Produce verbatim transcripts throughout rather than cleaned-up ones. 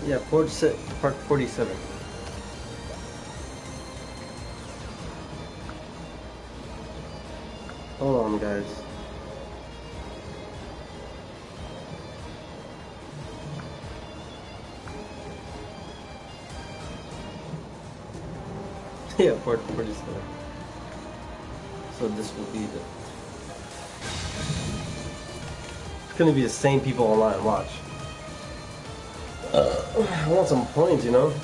Yeah, Port si Park forty-seven. Hold on, guys. Yeah, Port forty-seven. So this will be the... It's gonna be the same people online, watch. Uh, I want some points, you know?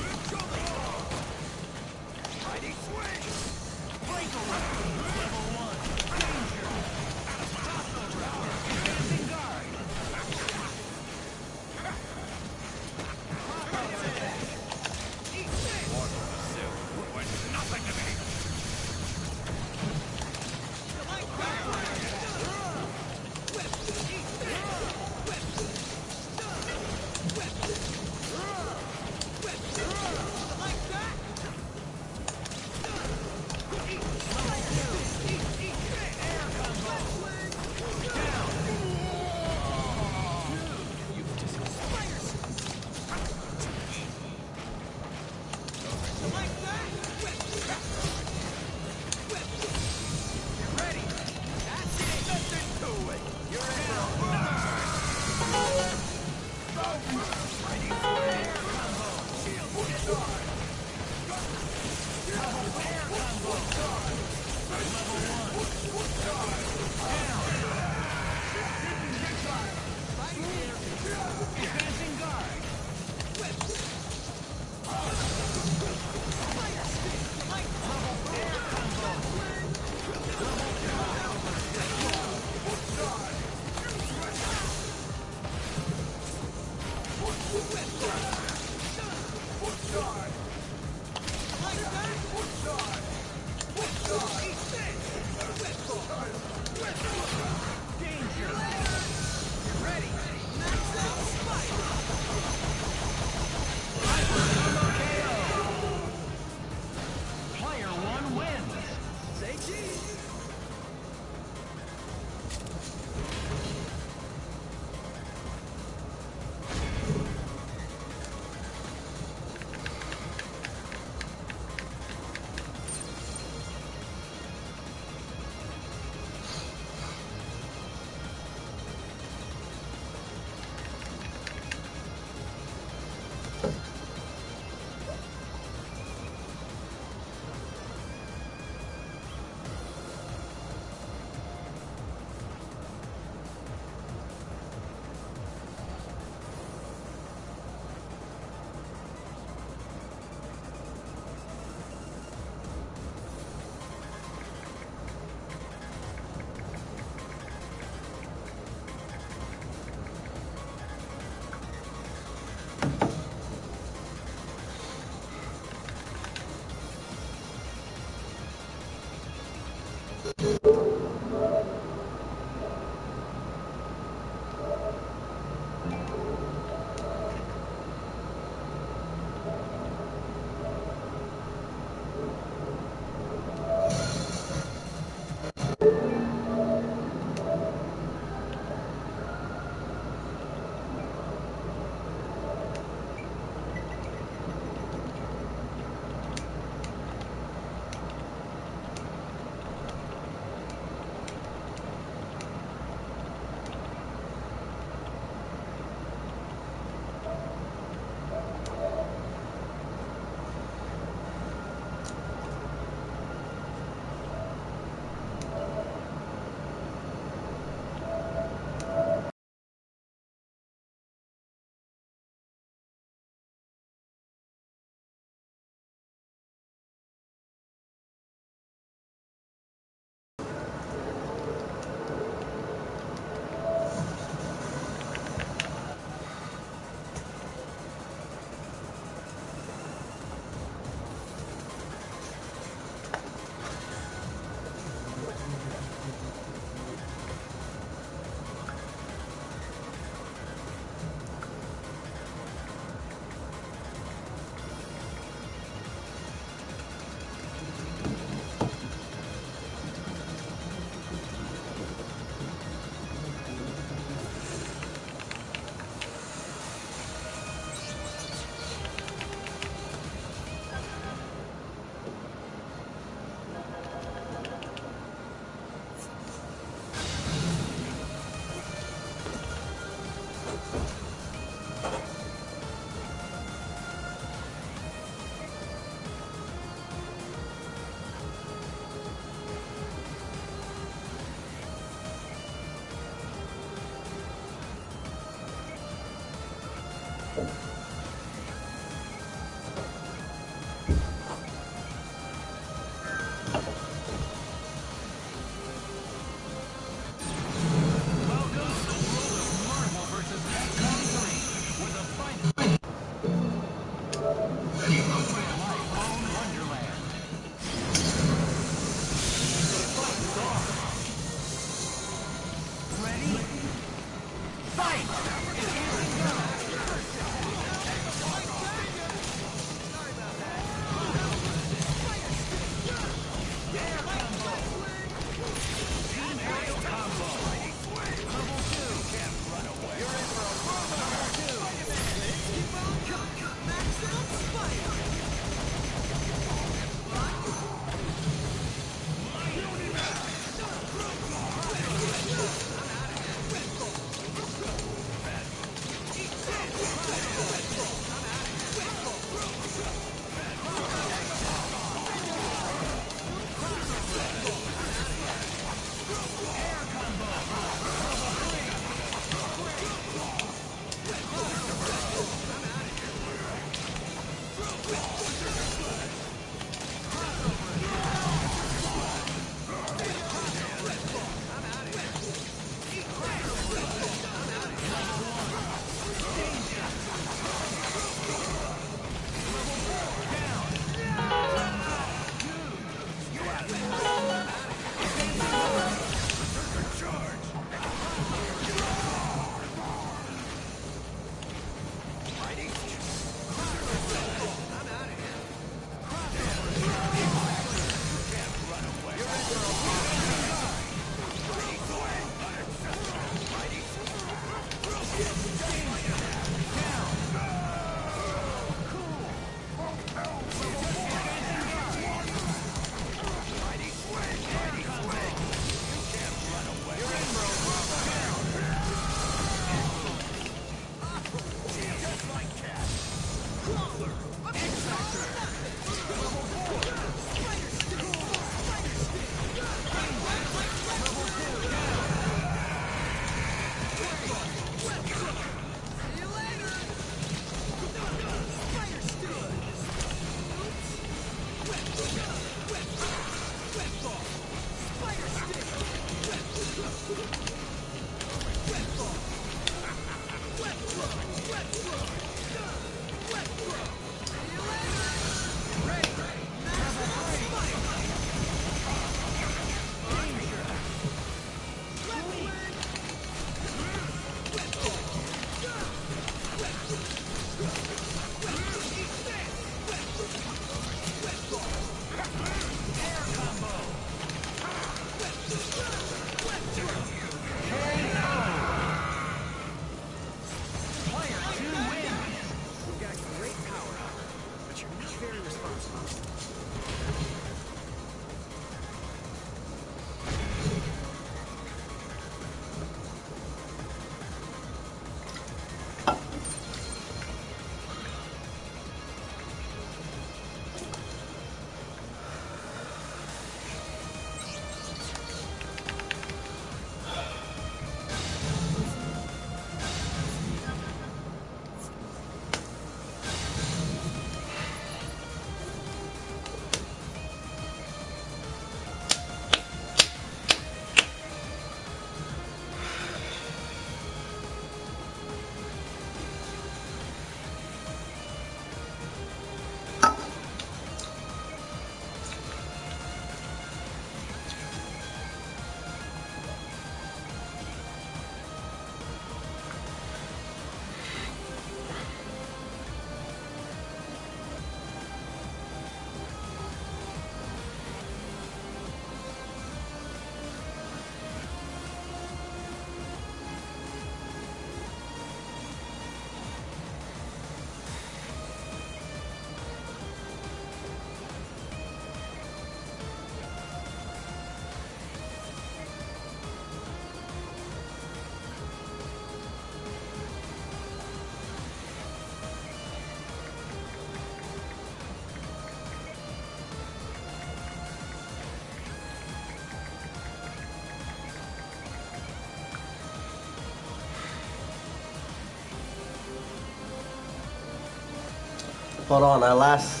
Hold on, I last.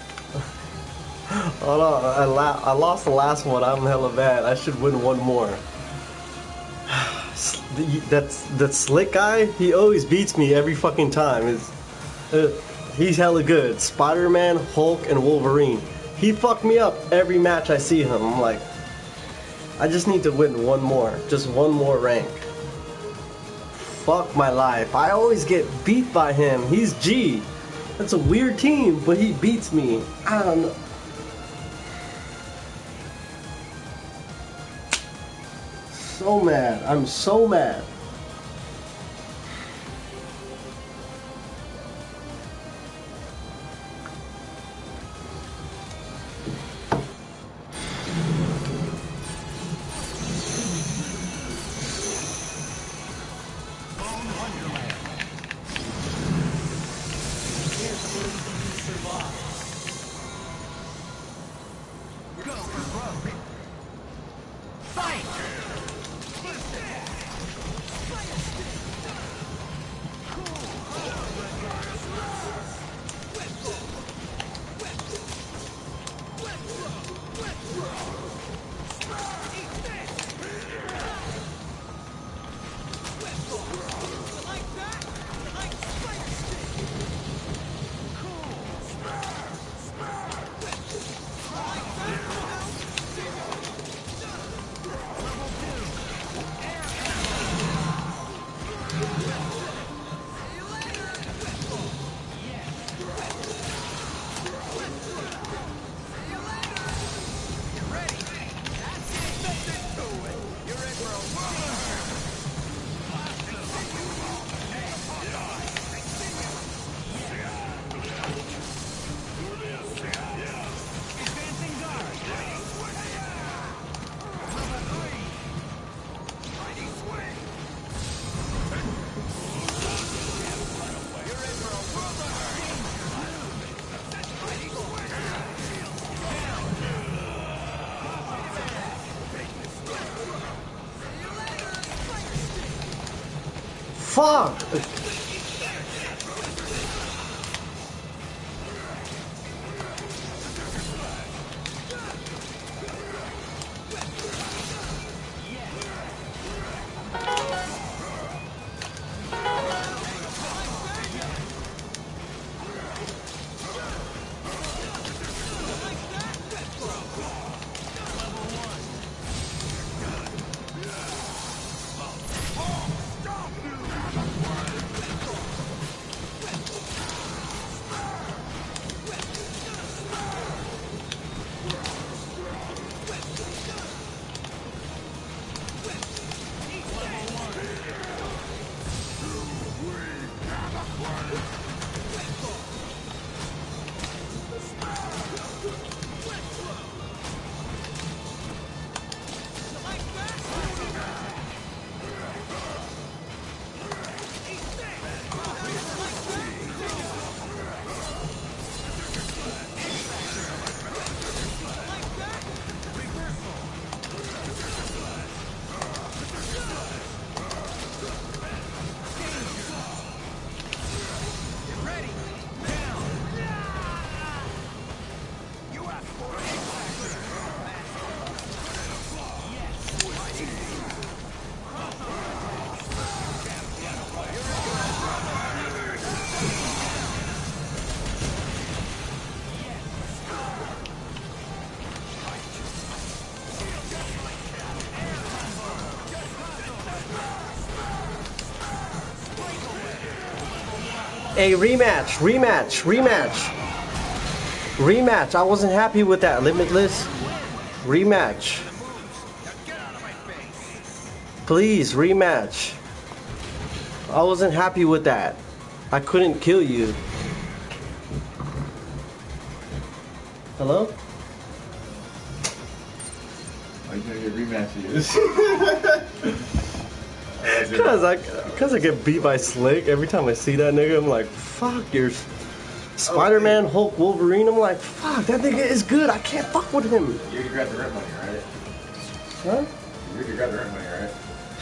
Hold on, I, la I lost the last one. I'm hella bad. I should win one more. That's that slick guy. He always beats me every fucking time. Is uh, he's hella good. Spider-Man, Hulk, and Wolverine. He fucked me up every match I see him. I'm like, I just need to win one more, just one more rank. Fuck my life. I always get beat by him. He's G. That's a weird team, but he beats me. I don't know. So mad. I'm so mad. Fuck! Hey, rematch, rematch, rematch. Rematch. I wasn't happy with that. Limitless. Rematch. Please, rematch. I wasn't happy with that. I couldn't kill you. Hello? Why you gonna get rematch is? Cause I, cause I get beat by Slick every time I see that nigga. I'm like, fuck, you're Spider-Man, okay. Hulk, Wolverine. I'm like, fuck, that nigga is good. I can't fuck with him. You already grabbed the rent money, right? Huh? You already grabbed the rent money,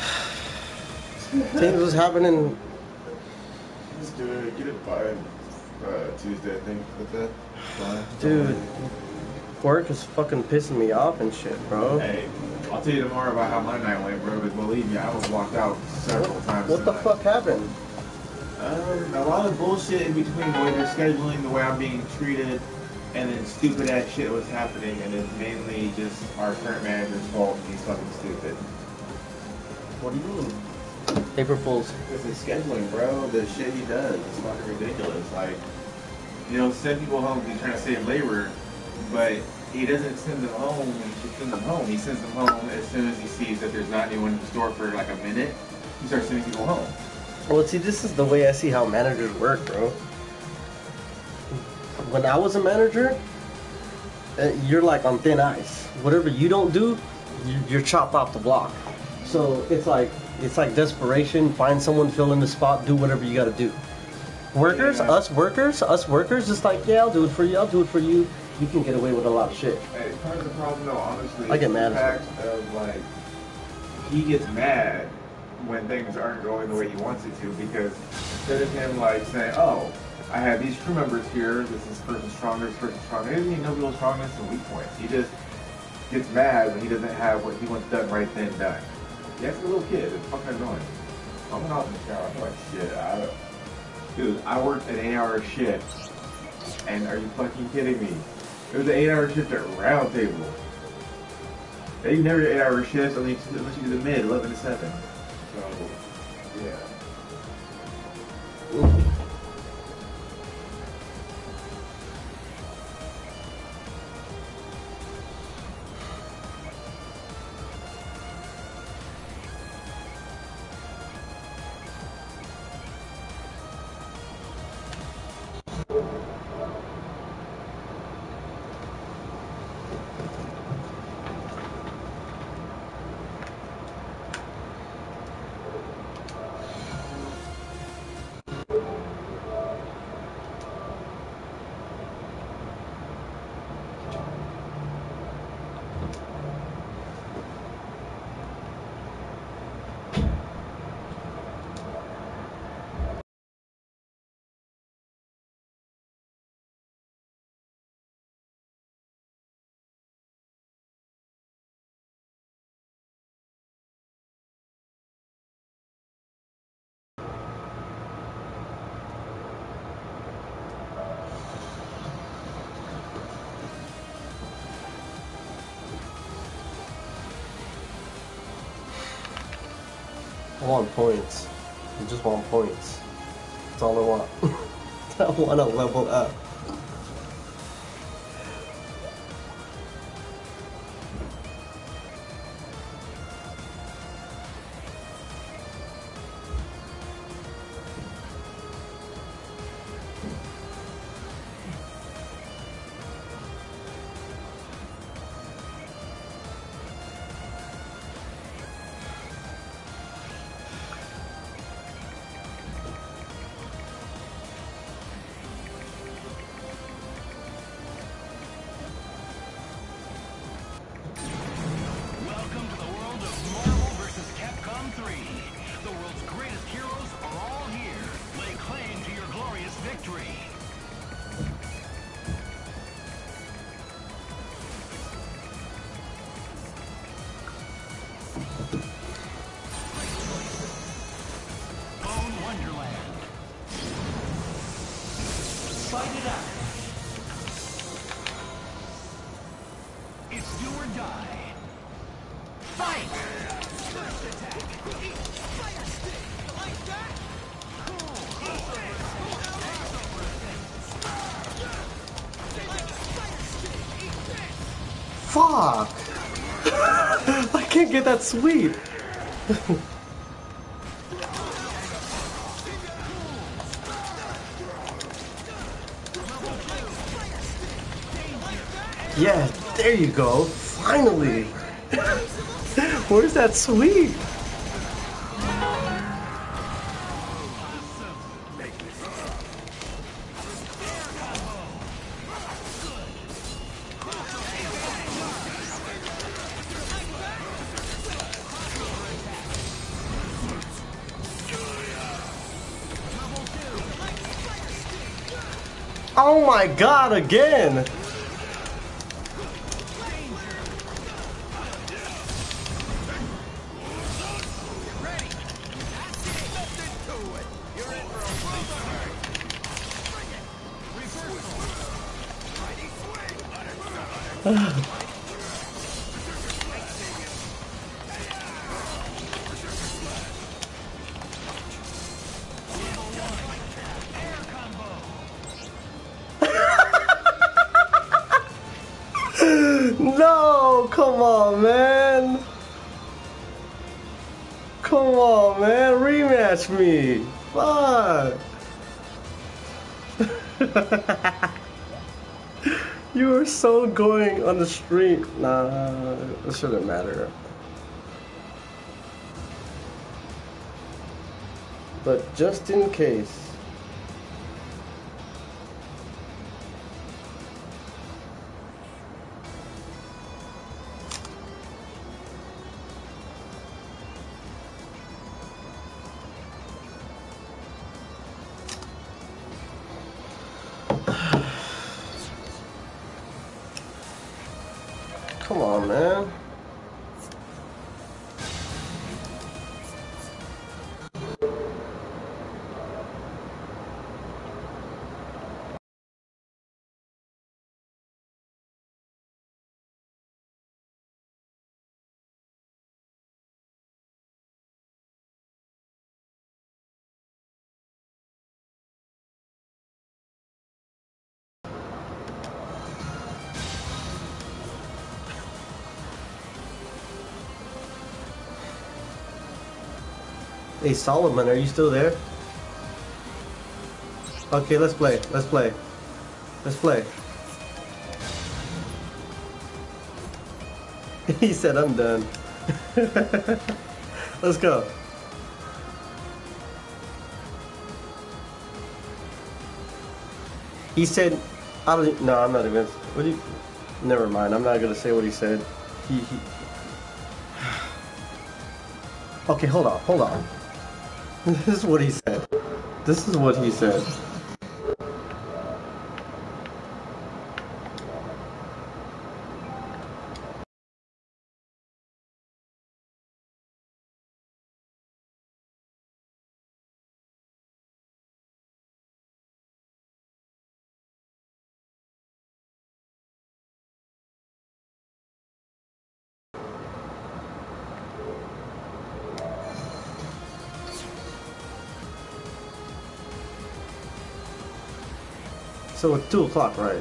right? Things was happening. Just do it. Get it by. Uh, Tuesday, I think. What's that? Fine. Dude, work is fucking pissing me off and shit, bro. Hey, I'll tell you tomorrow about how my night went, bro. But believe me, I was walked out several times. What the tonight. fuck happened? Um, a lot of bullshit in between the way they're scheduling, the way I'm being treated, and then stupid ass shit was happening, and it's mainly just our current manager's fault. He's fucking stupid. What do you mean? April Fools. Because the scheduling, bro, the shit he does is fucking ridiculous. Like, you know, send people home because he's trying to save labor, but he doesn't send them home when he should send them home. He sends them home as soon as he sees that there's not anyone in the store for like a minute. He starts sending people home. Well, see, this is the way I see how managers work, bro. When I was a manager, uh, you're like on thin ice. Whatever you don't do, you- you're chopped off the block. So it's like it's like desperation. Find someone, fill in the spot, do whatever you got to do. Workers, Yeah. us workers, us workers, just like yeah, I'll do it for you. I'll do it for you. You can get away with a lot of shit. Hey, part of the problem, though, honestly, I get is mad the as fact of like he gets mad when things aren't going the way he wants it to, because instead of him like saying, "Oh, I have these crew members here. This is person stronger. This person stronger." He doesn't even know people's strongest and weak points. He just gets mad when he doesn't have what he wants done right then and done. Yeah, it's a little kid. It's fucking annoying. I'm out in the shower. I'm like, shit. I don't. Dude, I worked an eight-hour shift, and are you fucking kidding me? It was an eight-hour shift at Round Table. They never do eight-hour shifts unless you, unless you do the mid, eleven to seven. So, yeah. I want points. I just want points. That's all I want. I want to level up. Welcome to the world of Marvel versus. Capcom three. The world's greatest heroes are all here. Lay claim to your glorious victory. Own Wonderland. Fight it out. It's do or die. Fight! First attack. Fire stick. Like that? Fuck! I can't get that sweep. Yeah, there you go. Finally. Where's that sweep? Oh my god, again! No, come on, man. Come on, man. Rematch me. Fuck. You were so going on the street. Nah, it shouldn't matter. But just in case. Come on, man. Hey Solomon, are you still there? Okay, let's play. Let's play. Let's play. He said I'm done. Let's go. He said, I don't, no, I'm not even, what do you, never mind, I'm not gonna say what he said. He, he, okay, hold on, hold on. This is what he said. This is what he said. So it's two o'clock, right?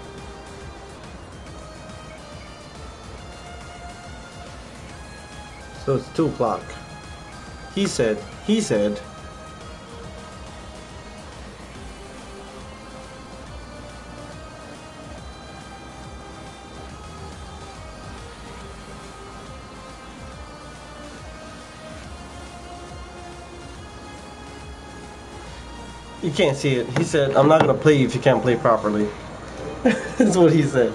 So it's two o'clock. He said, he said, you can't see it. He said, I'm not gonna play you if you can't play properly. That's what he said.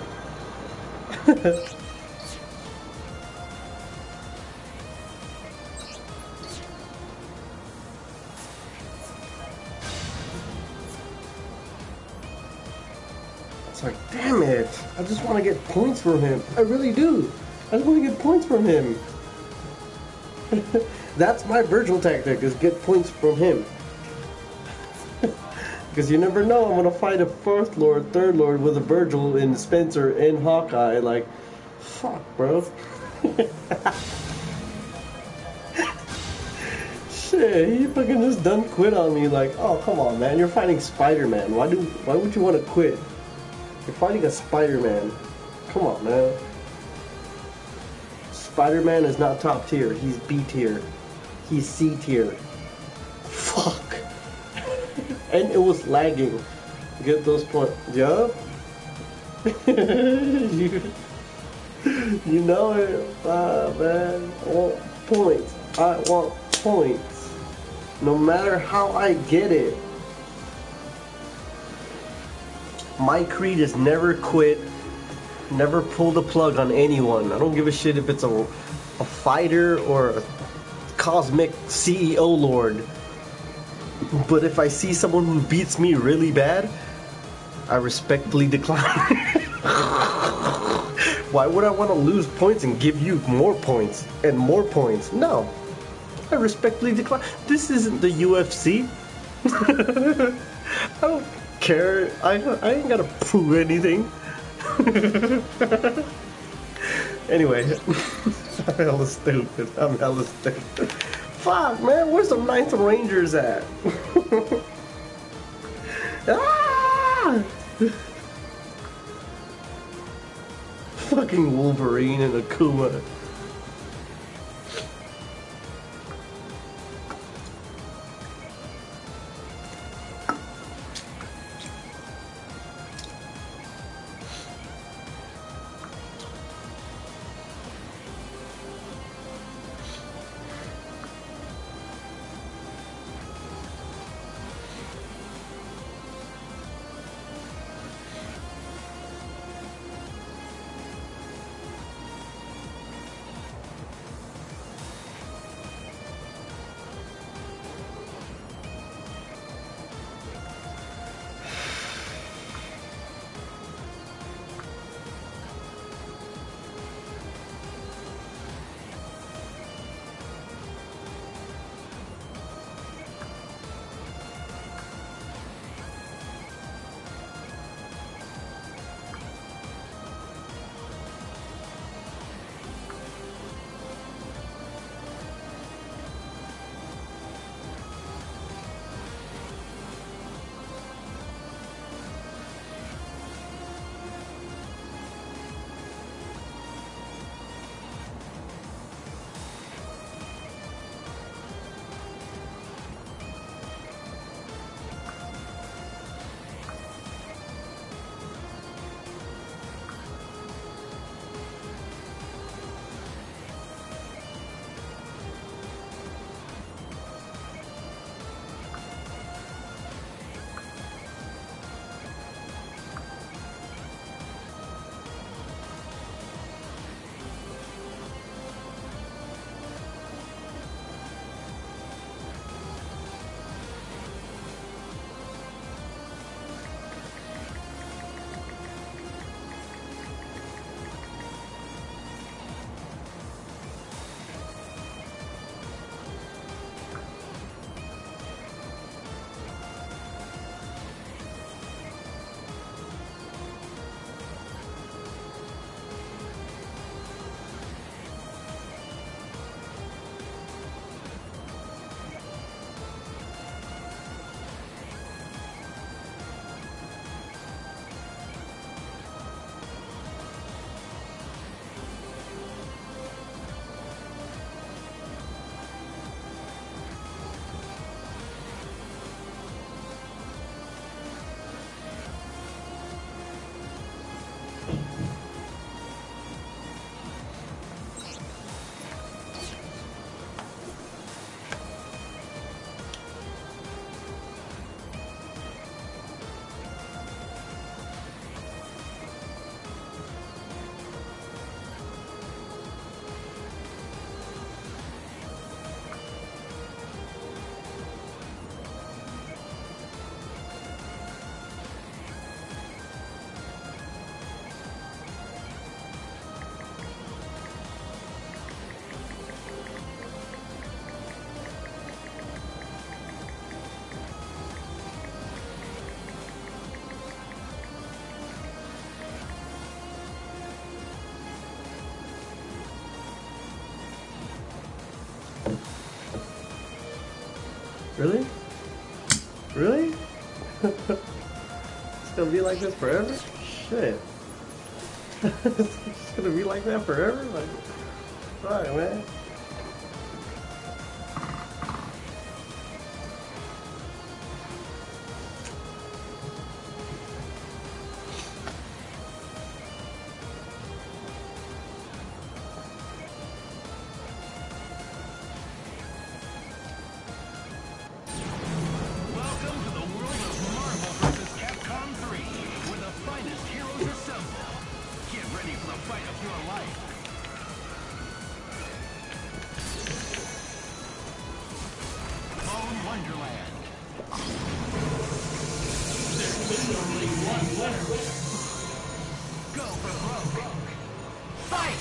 It's like, damn it. I just want to get points from him. I really do. I just want to get points from him. That's my Virgil tactic, is get points from him. Because you never know, I'm going to fight a fourth lord, third lord with a Virgil and Spencer and Hawkeye. Like, fuck, bro. Shit, he fucking just done quit on me. Like, oh, come on, man. You're fighting Spider-Man. Why do? Why would you want to quit? You're fighting a Spider-Man. Come on, man. Spider-Man is not top tier. He's B tier. He's C tier. Fuck. And it was lagging. Get those points. Yup. you, you know it. Ah, man. I want points. I want points. No matter how I get it. My creed is never quit. Never pull the plug on anyone. I don't give a shit if it's a, a fighter or a cosmic C E O lord. But if I see someone who beats me really bad, I respectfully decline. Why would I want to lose points and give you more points and more points? No. I respectfully decline. This isn't the U F C. I don't care. I, I ain't gotta prove anything. Anyway, I'm hella stupid. I'm hella stupid. Fuck, man, where's the Ninth Rangers at? Ah! Fucking Wolverine and Akuma. Really? Really? It's gonna be like this forever? Shit. It's gonna be like that forever? Like, fuck, man. Welcome to the world of Marvel versus. Capcom three, where the finest heroes assemble. Get ready for the fight of your life. Go for broke. Fight!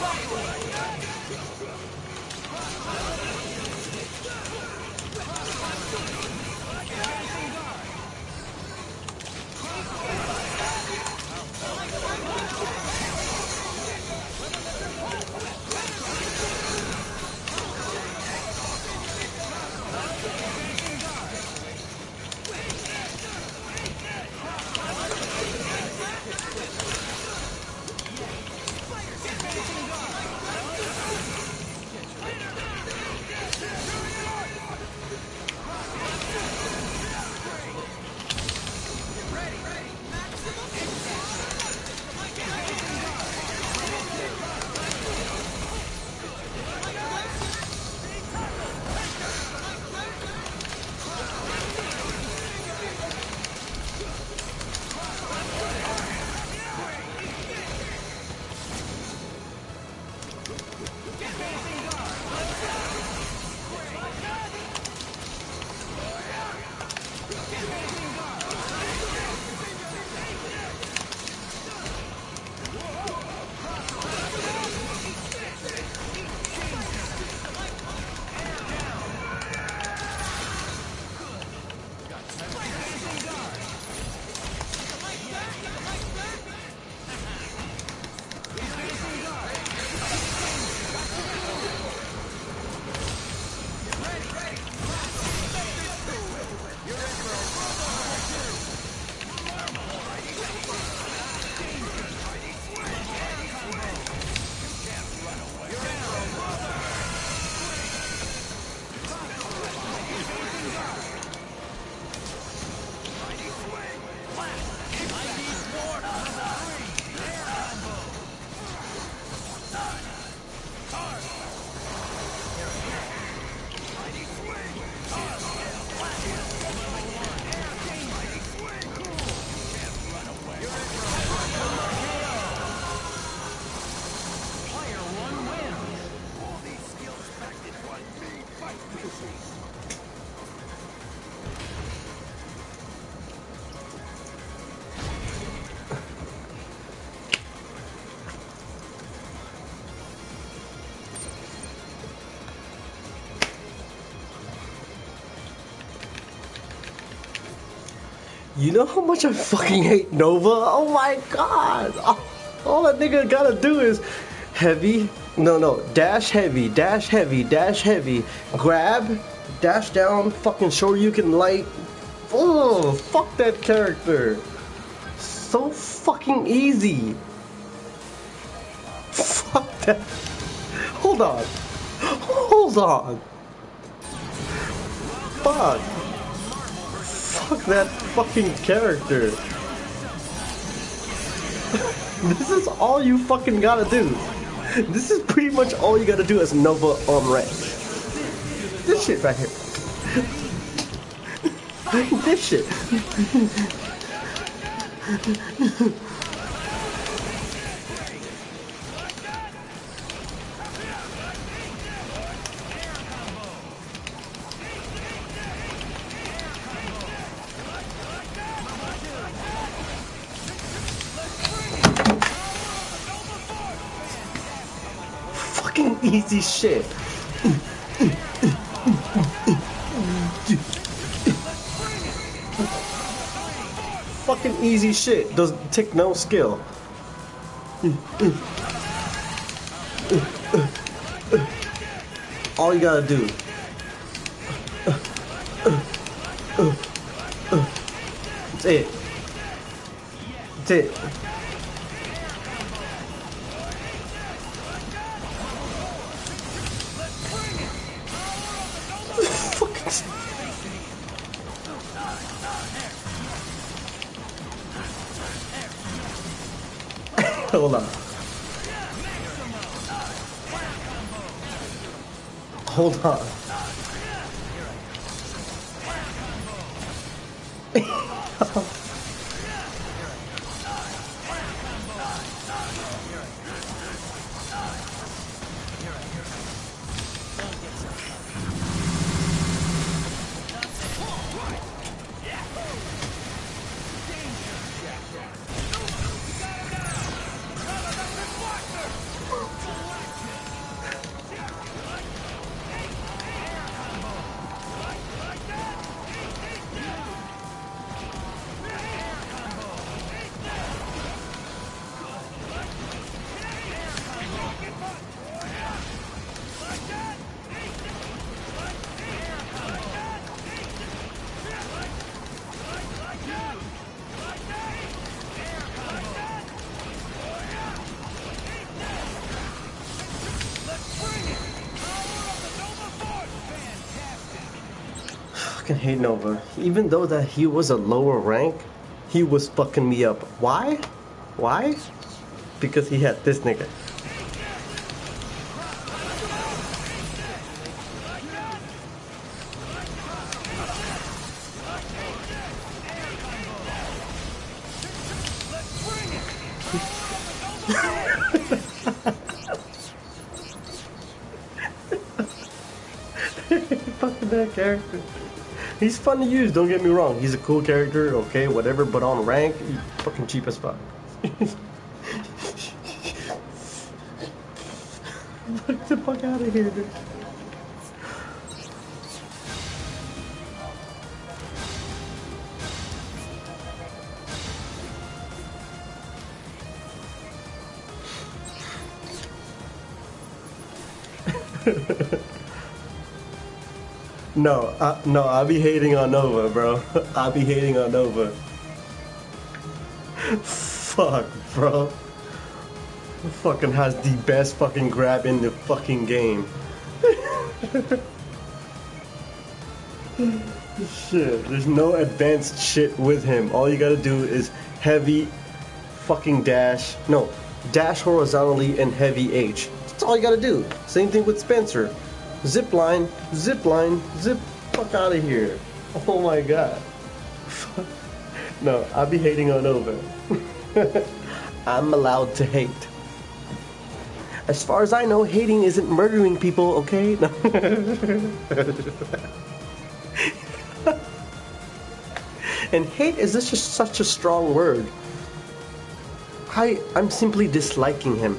You know how much I fucking hate Nova? Oh my god! All, all that nigga gotta do is heavy, no, no, dash heavy, dash heavy, dash heavy, grab, dash down, fucking Shoryuken light. Oh, fuck that character. So fucking easy. Fuck that. Hold on. Hold on. Fuck. Fuck that fucking character. This is all you fucking gotta do. This is pretty much all you gotta do as Nova on rank. This shit right here. This shit. Fucking easy shit. Fucking easy shit. Doesn't take no skill. All you gotta do. That's it. That's it. Hold on. Hold on. fucking hate Nova. Even though that he was a lower rank, he was fucking me up. Why? Why? Because he had this nigga. Fucking that character. He's fun to use, don't get me wrong. He's a cool character, okay, whatever, but on rank, he's fucking cheap as fuck. Get the fuck out of here, dude. No, I, no, I'll be hating on Nova, bro. I'll be hating on Nova. Fuck, bro. Fucking has the best fucking grab in the fucking game. Shit, there's no advanced shit with him. All you gotta do is heavy fucking dash. No, dash horizontally and heavy H. That's all you gotta do. Same thing with Spencer. Zip line, zip line, zip fuck out of here. Oh my god. No, I'll be hating on Nova. I'm allowed to hate. As far as I know, hating isn't murdering people, okay? No. And hate is this just such a strong word. I, I'm simply disliking him.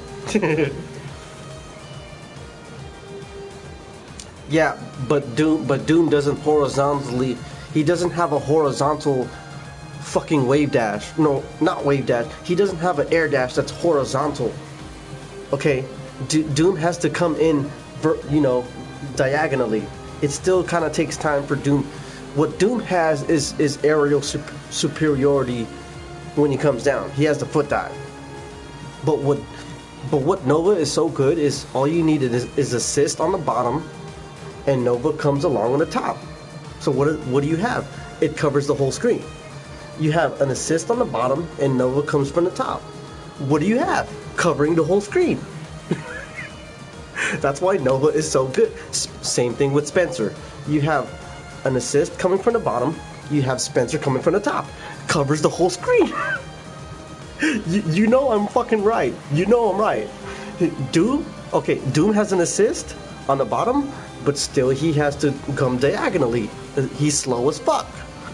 Yeah, but Doom, but Doom doesn't horizontally. He doesn't have a horizontal fucking wave dash. No, not wave dash. He doesn't have an air dash that's horizontal. Okay, Do- Doom has to come in, ver- you know, diagonally. It still kind of takes time for Doom. What Doom has is is aerial sup- superiority when he comes down. He has the foot dive. But what, but what Nova is so good is all you need is, is assist on the bottom. And Nova comes along on the top. So what, what do you have? It covers the whole screen. You have an assist on the bottom, and Nova comes from the top. What do you have? Covering the whole screen. That's why Nova is so good. S- same thing with Spencer. You have an assist coming from the bottom. You have Spencer coming from the top. Covers the whole screen. you, you know I'm fucking right. You know I'm right. Doom, okay, Doom has an assist on the bottom, but still he has to come diagonally. He's slow as fuck.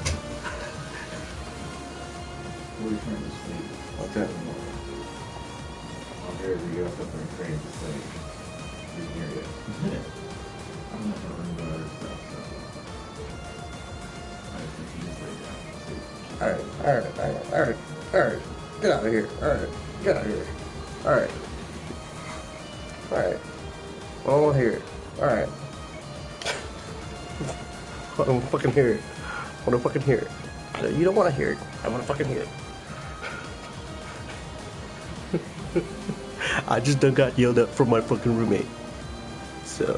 What are you trying to sleep? I'll tell you more. I'll dare you get up and train to say you can hear it. I'm not gonna worry about other stuff, so I think you just lay down and sleep. Alright, alright, alright, alright, alright. Get out of here. Alright, get out of here. Alright. Alright. I don't want to hear it. Alright. I don't fucking hear it. I want to fucking hear it. You don't want to hear it. I want to fucking hear it. I just done got yelled at from my fucking roommate. So.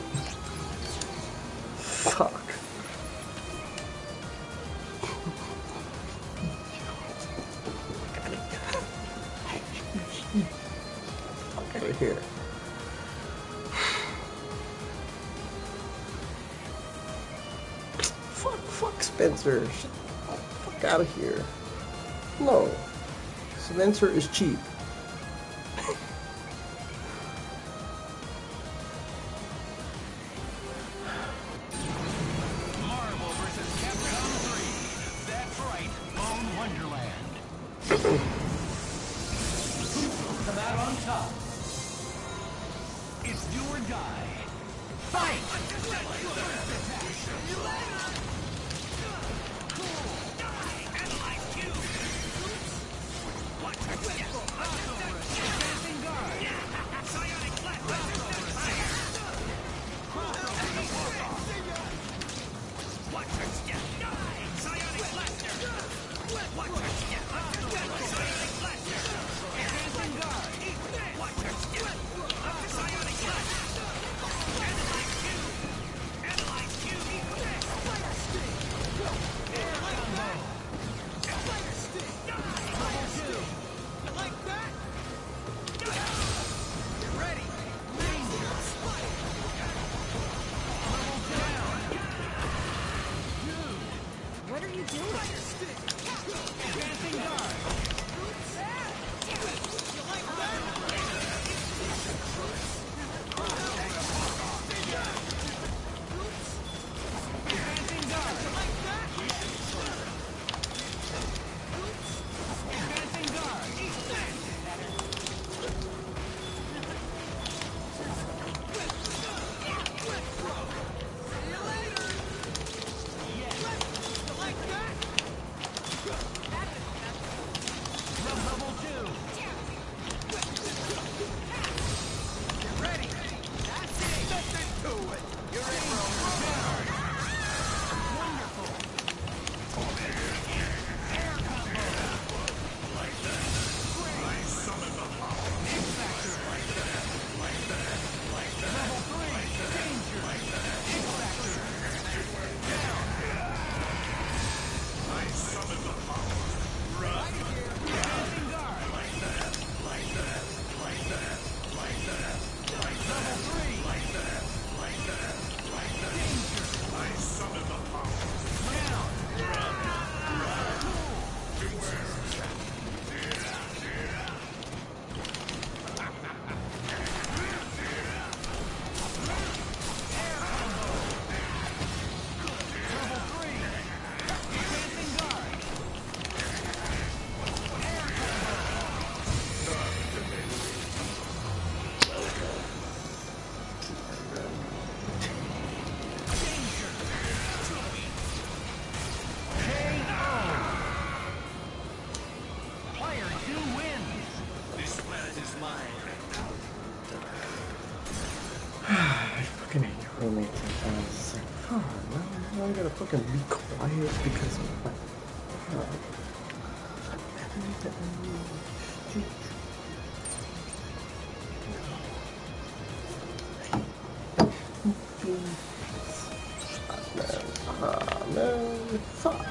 Fuck. Fuck out of here. Fuck, fuck Spencer. Fuck out of here. No. Spencer is cheap. Marvel versus Capcom three. That's right, Bone Wonderland. Who will come out on top? It's do or die. Fight! gotta fucking be quiet because of my. Ah, man. Fuck.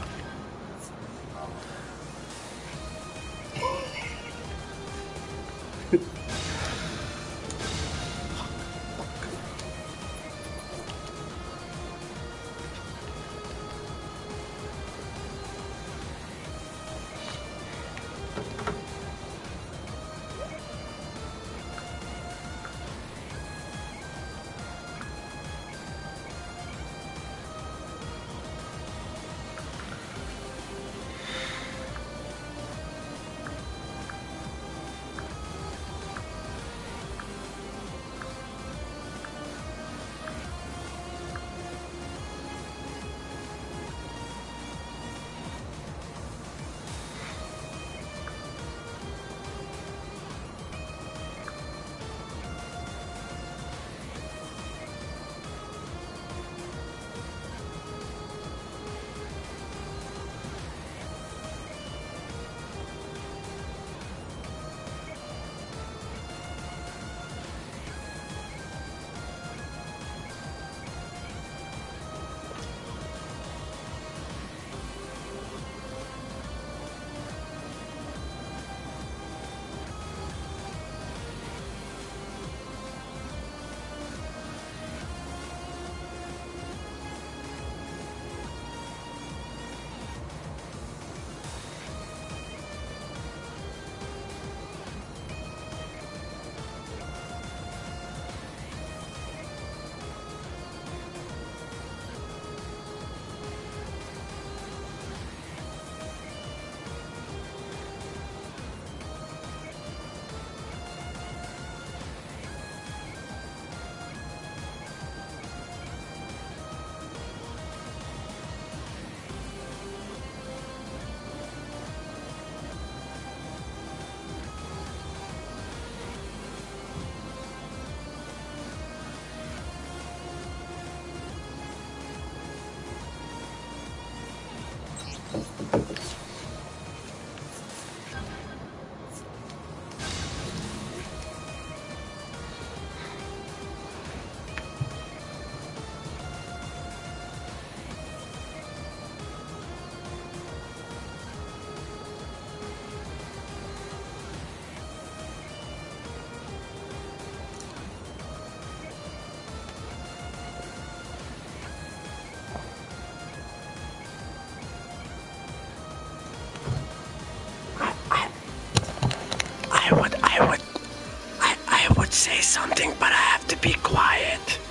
I would, I would, I, I would say something, but I have to be quiet.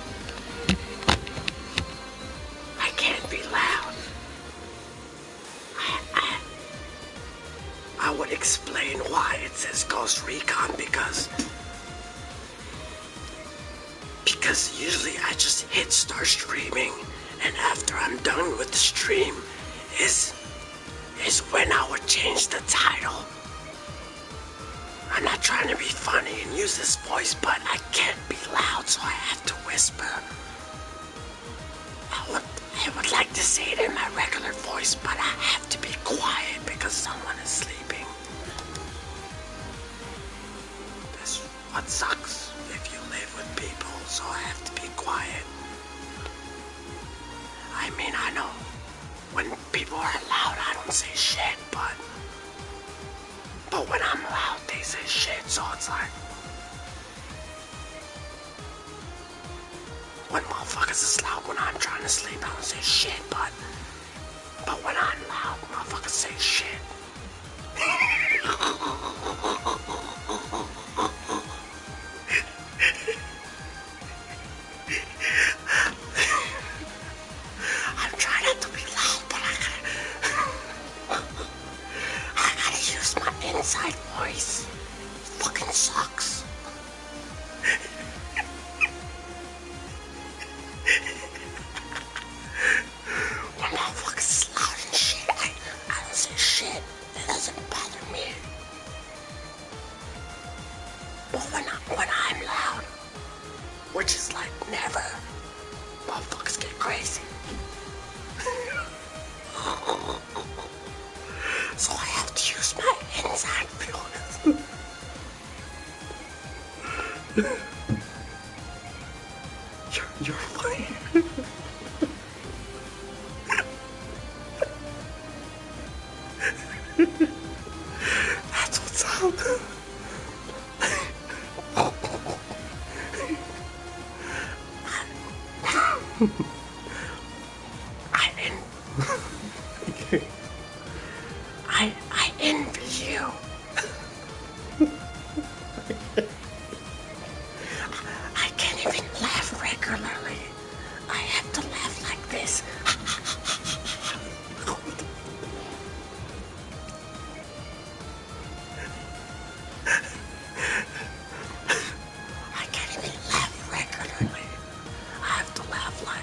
I can't be loud. I, I, I would explain why it says Ghost Recon because, because usually I just hit start streaming, and after I'm done with the stream, is, is when I would change the title. I'm not trying to be funny and use this voice, but I can't be loud, so I have to whisper. I would, I would like to say it in my regular voice, but I have to be quiet because someone is sleeping. That's what sucks if you live with people, so I have to be quiet. I mean, I know when people are loud, I don't say shit, but But when I'm loud, they say shit, so it's like, when motherfuckers is loud when I'm trying to sleep, I don't say shit, but, but when I'm loud, motherfuckers say shit. I'm trying not to be loud, but I gotta, I gotta use my inside voice. It fucking sucks. When motherfuckers is loud and shit, I, I don't say shit. It doesn't bother me. But when, I, when I'm loud, which is like never, motherfuckers get crazy. I en- I I envy you. I can't even laugh regularly. I have to laugh like this. I can't even laugh regularly. I have to laugh like.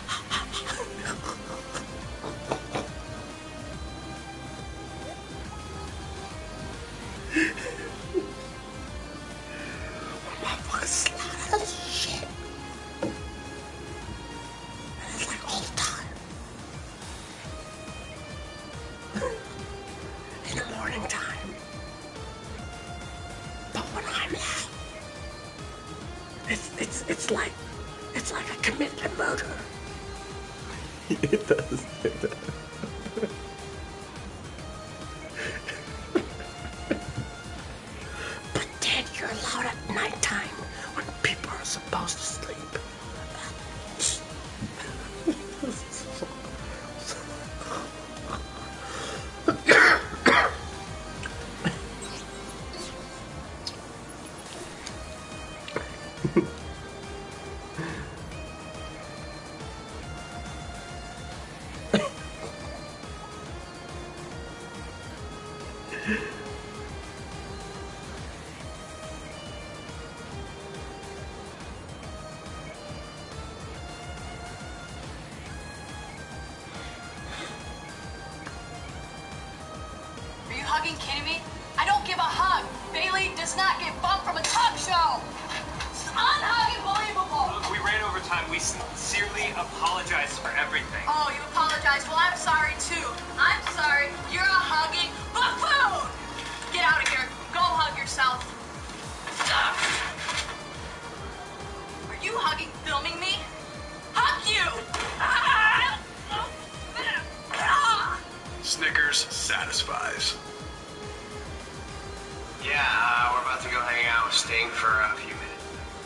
Motherfuckers slide as shit. And it's like all the time. In the morning time. But when I'm loud, it's it's it's like it's like I committed a murder. It does. It does. Pretend you're loud at nighttime when people are supposed to sleep. Are you hugging kidding me? I don't give a hug. Bailey does not get bumped from a talk show. It's unhuggable. Look, we ran over time. We sincerely apologize for everything. Oh, you apologize. Well, I'm sorry too. I'm sorry. You're a hugging buffoon. Get out of here. Go hug yourself. Are you hugging, filming me? Hug you. Snickers satisfies. Yeah, uh, we're about to go hang out with Sting for a few minutes.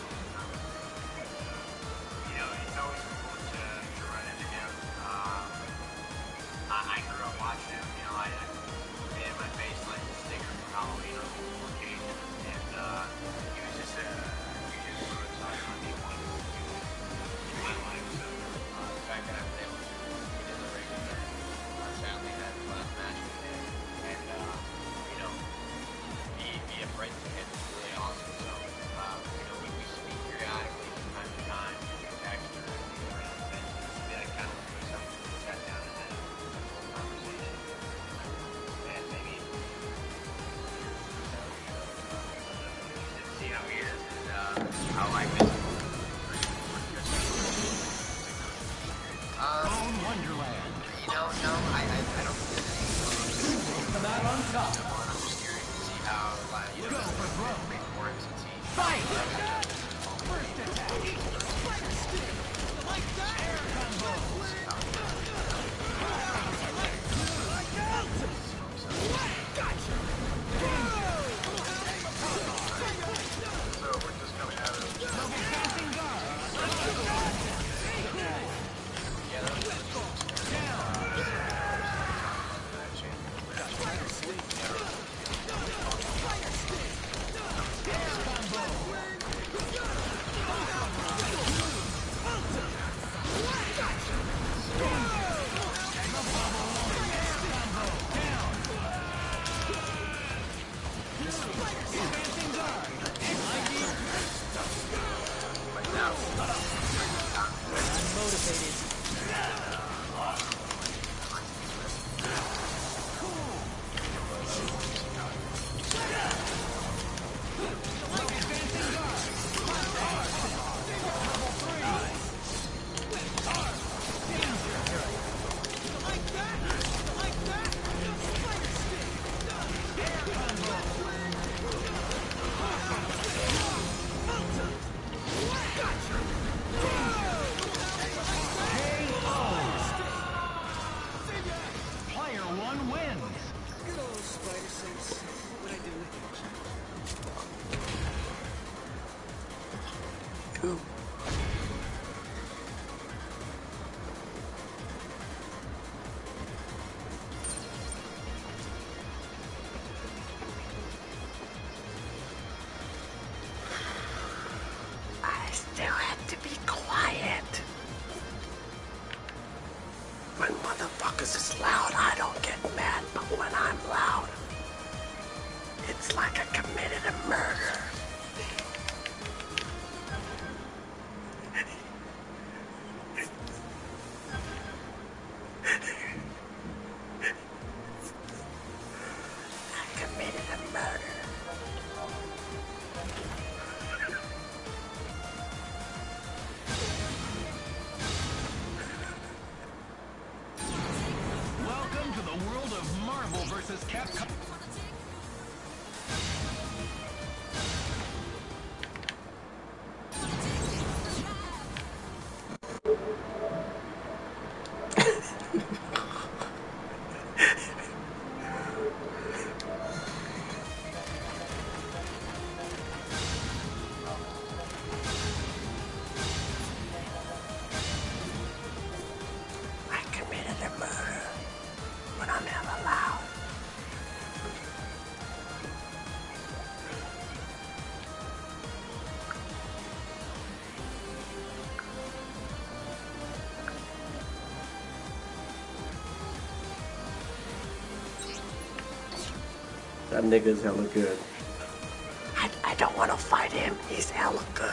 You know, it's always cool to, to run into him. Um, I, I grew up watching him. You know, I, I made my face like the sticker from Halloween on multiple occasions, and uh, he was just a he was just one of those iconic ones in my life. So uh, the fact that I was able to get in the ring with him, uh, sadly had the last match with him, and uh, you know. Be, be a friend to him is really awesome. So, uh, you know, we, we speak periodically from time to time, text or different events. That kind of was something we sat down and had a full conversation. And maybe see how he is and uh, how I miss him. Um, Bone Wonderland. you know, no, I, I, I don't think there's anything. Come out on top. I'm just curious to see how, like, you know, Go for broke. big more since he. Fight! First attack. Spider stick. Like that. Air combo. Gotcha. So we're just coming out of. Double dancing guard. Yeah, that was Player one wins. Good old spider sense. What would I do without you? Ooh. It's like I committed a murder. I committed a murder. Welcome to the world of Marvel versus Capcom. I committed a murder, but I'm never allowed. That nigga's hella good. I, I don't want to fight him. He's hella good.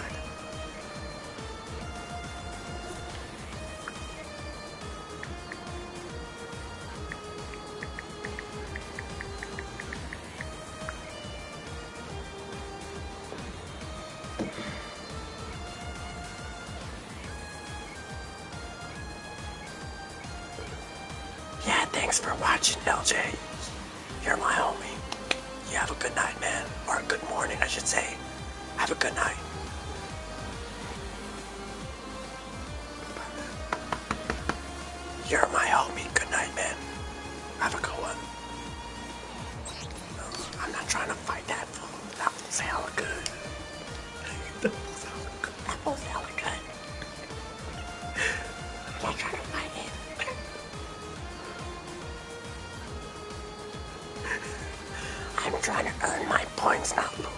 Yeah, thanks for watching, L J. You're my homie. You have a good night, man. Or a good morning, I should say. Have a good night. You're my homie. Good night, man. Have a good one. No, I'm not trying to fight that fool. That fool's hella good. That fool's hella good. That fool's hella good. I'm not trying to fight him. I'm trying to earn my points, not loot.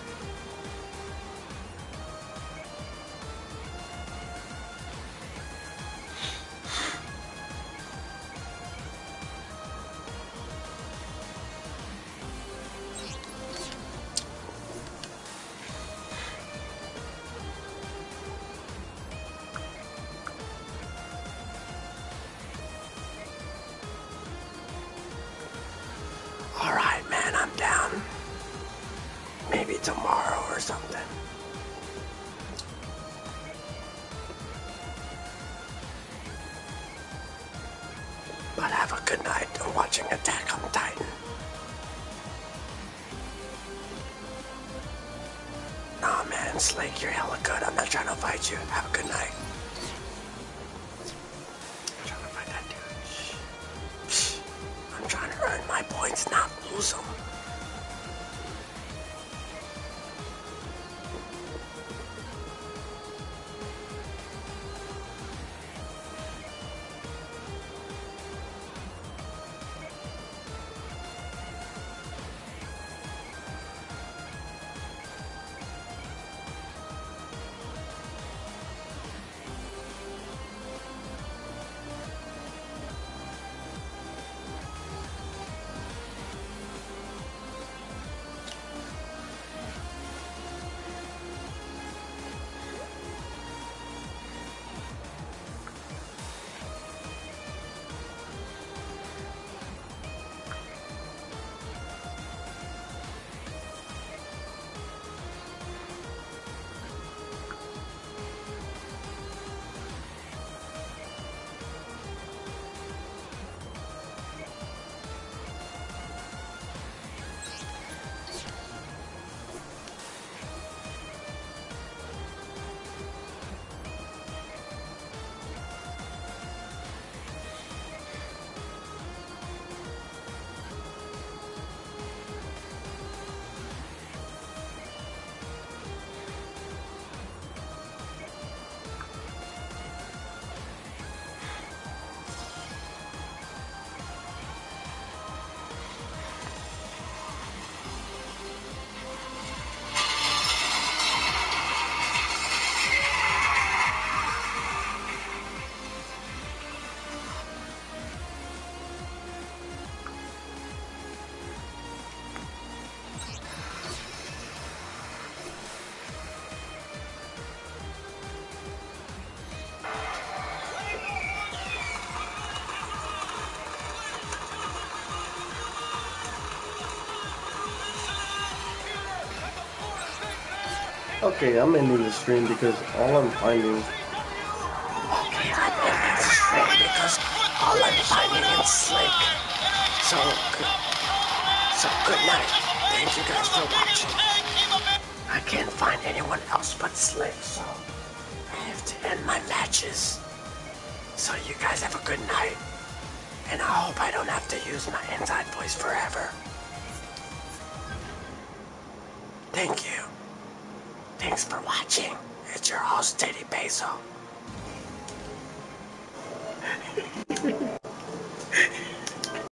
Alright, man, I'm down. Maybe tomorrow or something. But have a good night. I'm watching Attack on Titan. Nah, man, Slake, you're hella good. I'm not trying to fight you. Have a good night. I'm trying to fight that dude. Shh. I'm trying to earn my points, not lose them. Okay, I'm ending the stream because all I'm finding. Okay, I'm ending the stream because all I'm finding is Slick. So, good, so good night. Thank you guys for watching. I can't find anyone else but Slick, so I have to end my matches. So you guys have a good night. And I hope I don't have to use my inside voice forever. Thank you. Thanks for watching. It's your host, Teddy Peso.